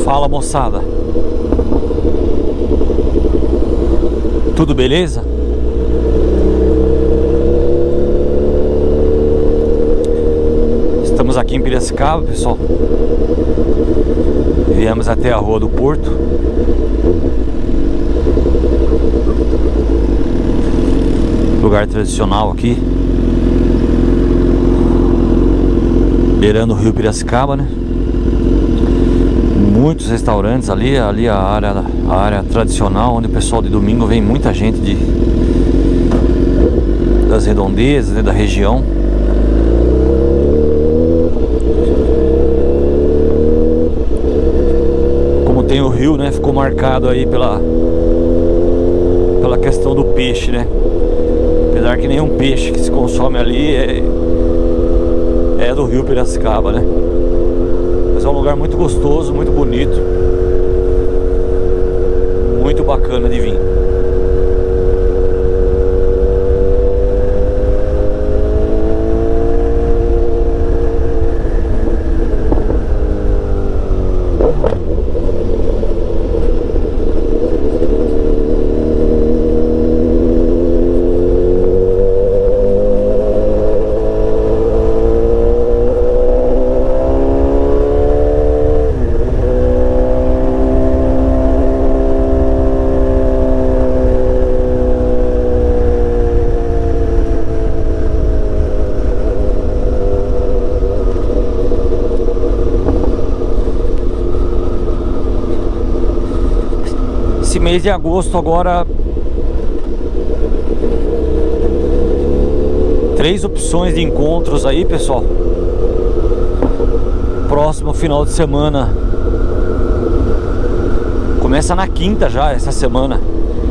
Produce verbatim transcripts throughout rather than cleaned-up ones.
Fala, moçada. Tudo beleza? Estamos aqui em Piracicaba, pessoal. Viemos até a Rua do Porto. Lugar tradicional aqui, beirando o rio Piracicaba, né? Muitos restaurantes ali, ali a área, a área tradicional, onde o pessoal de domingo vem muita gente de, das redondezas, né, da região. Como tem o rio, né, ficou marcado aí pela, pela questão do peixe, né? Apesar que nenhum peixe que se consome ali é, é do rio Piracicaba, né? Mas é um lugar muito gostoso, muito bonito, muito bacana de vir. Esse mês de agosto agora, três opções de encontros aí, pessoal. Próximo final de semana começa na quinta já, essa semana.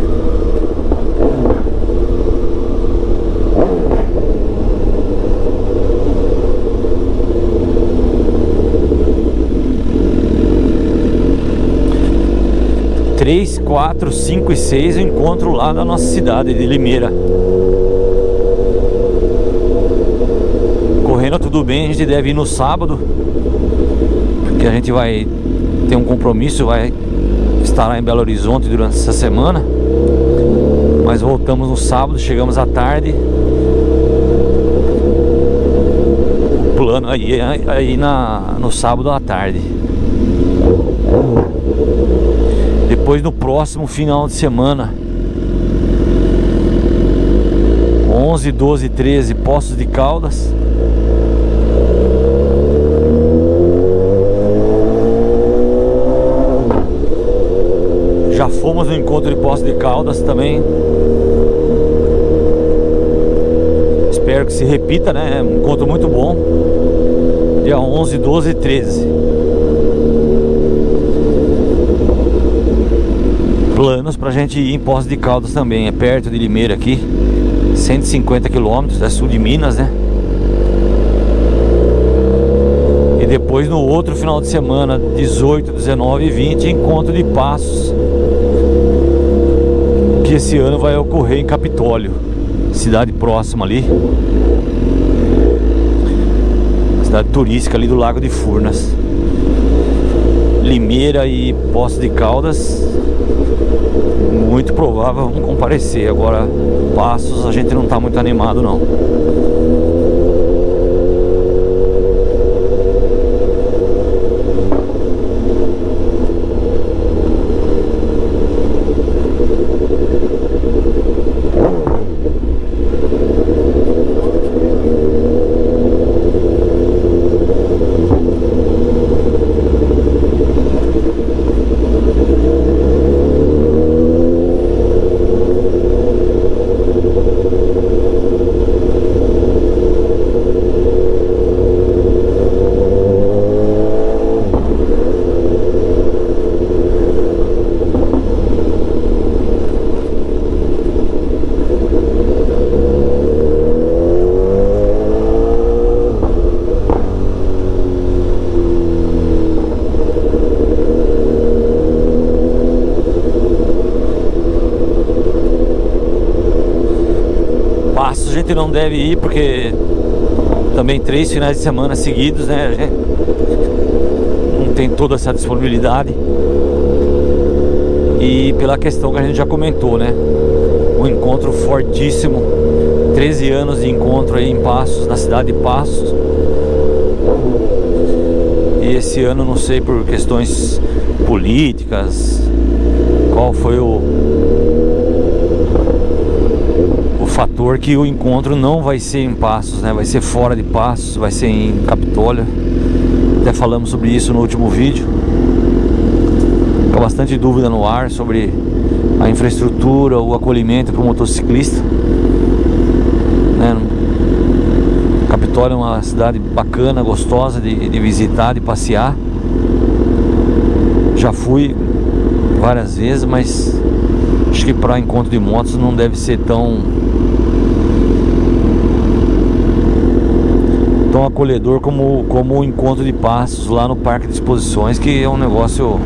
três, quatro, cinco e seis eu encontro lá na nossa cidade de Limeira. Correndo tudo bem, a gente deve ir no sábado, porque a gente vai ter um compromisso, vai estar lá em Belo Horizonte durante essa semana. Mas voltamos no sábado, chegamos à tarde. O plano aí é aí na, no sábado à tarde. Depois no próximo final de semana, onze, doze, treze, Poços de Caldas. Já fomos no encontro de Poços de Caldas também. Espero que se repita, né? É um encontro muito bom. Dia onze, doze e treze. Planos pra gente ir em Poços de Caldas também. É perto de Limeira aqui, cento e cinquenta quilômetros, é sul de Minas, né? E depois no outro final de semana, dezoito, dezenove e vinte, encontro de Passos, que esse ano vai ocorrer em Capitólio, cidade próxima ali, cidade turística ali do Lago de Furnas. Limeira e Poços de Caldas, muito provável vamos comparecer. Agora Passos a gente não está muito animado não. Passos a gente não deve ir porque também três finais de semana seguidos, né? A gente tem toda essa disponibilidade. E pela questão que a gente já comentou, né? Um encontro fortíssimo, treze anos de encontro aí em Passos, na cidade de Passos. E esse ano, não sei, por questões políticas, qual foi o o fator que o encontro não vai ser em Passos, né? Vai ser fora de Passos, vai ser em Capitólio. Até falamos sobre isso no último vídeo. Fica bastante dúvida no ar sobre a infraestrutura, o acolhimento para o motociclista, né? Capitólio é uma cidade bacana, gostosa de, de visitar, de passear. Já fui várias vezes, mas acho que para encontro de motos não deve ser tão tão acolhedor como, como o encontro de Passos lá no Parque de Exposições, que é um negócio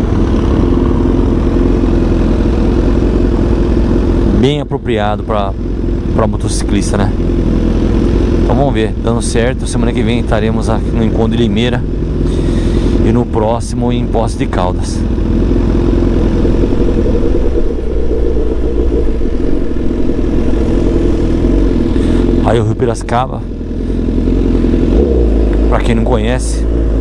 bem apropriado para para motociclista, né? Então vamos ver, dando certo, semana que vem estaremos aqui no encontro de Limeira e no próximo em Poços de Caldas. Aí o Rio Piracicaba, para quem não conhece,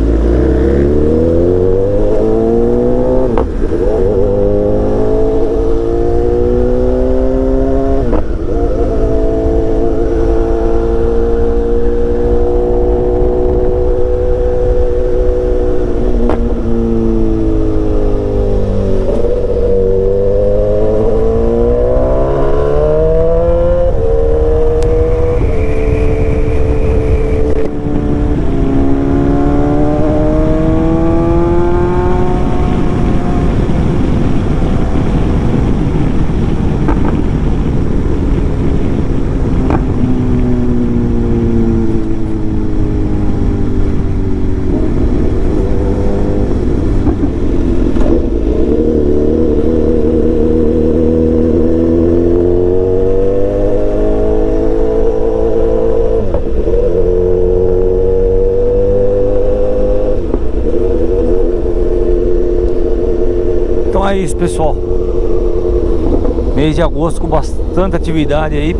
é isso, pessoal. Mês de agosto com bastante atividade aí.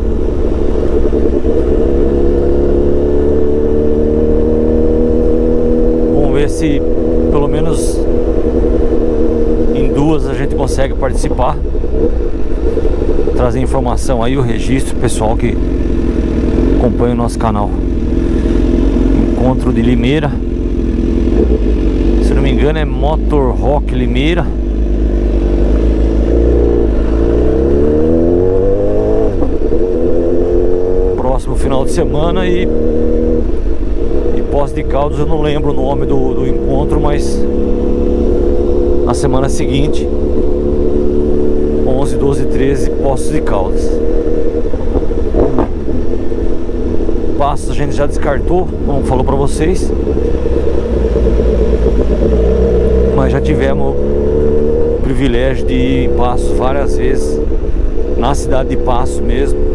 Vamos ver se pelo menos em duas a gente consegue participar, trazer informação aí, o registro, pessoal que acompanha o nosso canal. Encontro de Limeira, se não me engano é Motor Rock Limeira. Próximo final de semana. E e Poços de Caldas, eu não lembro o nome do, do encontro, mas na semana seguinte, onze, doze, treze, Poços de Caldas. Passos a gente já descartou, como falou pra vocês, mas já tivemos o privilégio de ir em Passos várias vezes, na cidade de Passos mesmo.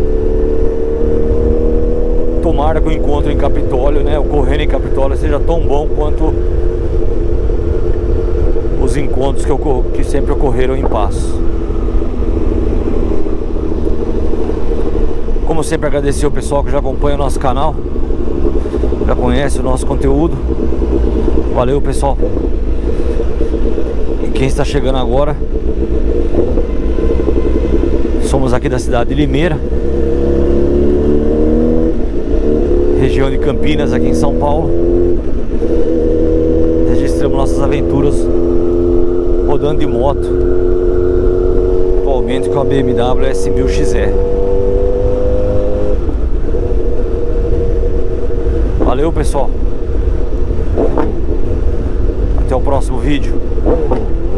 Tomara que o encontro em Capitólio, né, ocorrendo em Capitólio, seja tão bom quanto os encontros que, ocor que sempre ocorreram em Passos. Como sempre, agradecer o pessoal que já acompanha o nosso canal, já conhece o nosso conteúdo. Valeu, pessoal. E quem está chegando agora, somos aqui da cidade de Limeira, região de Campinas, aqui em São Paulo. Registramos nossas aventuras rodando de moto, atualmente com a B M W S mil X R. Valeu, pessoal. Até o próximo vídeo.